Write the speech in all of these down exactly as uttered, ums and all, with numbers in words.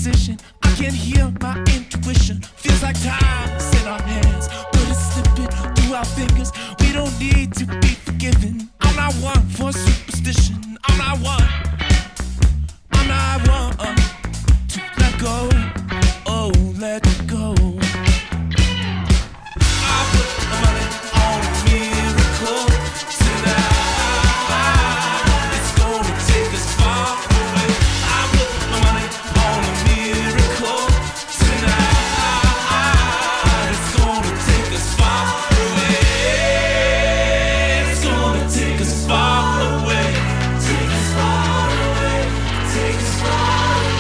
precision. I can hear my intuition. Feels like time is in our hands, but it's slipping through our fingers. We don't need to be forgiven. I'm not one for superstition. I'm not one. I'm not one to let go. Oh, let go. I put my money on a miracle tonight. It's gonna take us far away. I put my money on a miracle tonight. It's gonna take us far away. It's gonna take us far away. Take us far away. Take us far away.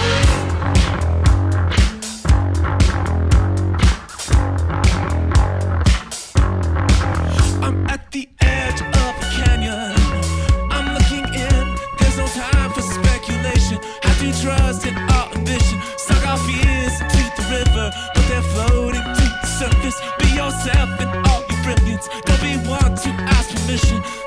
I'm at the edge of a canyon. I'm looking in. There's no time for speculation. Have to trust in our ambition. Suck our fears into the river, but they're floating to the surface. Be yourself in all your brilliance. Don't be one to ask permission.